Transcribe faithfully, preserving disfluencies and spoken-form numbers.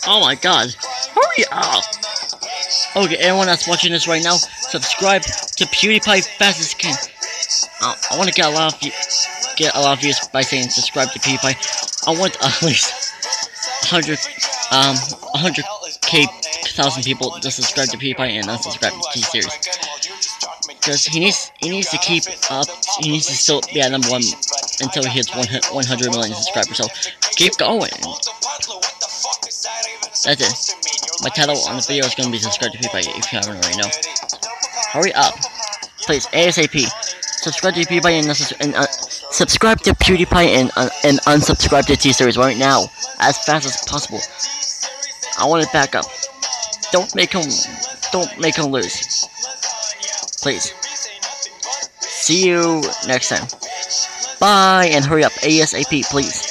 Oh my god. Hurry up! Okay, everyone that's watching this right now, subscribe to Pewdiepie fast as you can. Uh, I want to get a lot of get a lot of views by saying subscribe to Pewdiepie. I want at least one hundred um one hundred k thousand people to subscribe to Pewdiepie and unsubscribe to T-Series. Because he needs he needs to keep up. He needs to still be at number one until he hits one hundred million subscribers. So keep going. That's it. My title on the video is going to be subscribe to Pewdiepie if you haven't already know. Hurry up, please, ASAP. Subscribe to Pewdiepie and, and uh, subscribe to Pewdiepie and uh, and unsubscribe to T-Series right now, as fast as possible. I want it back up. Don't make him, don't make him lose. Please. See you next time. Bye, and hurry up, ASAP, please.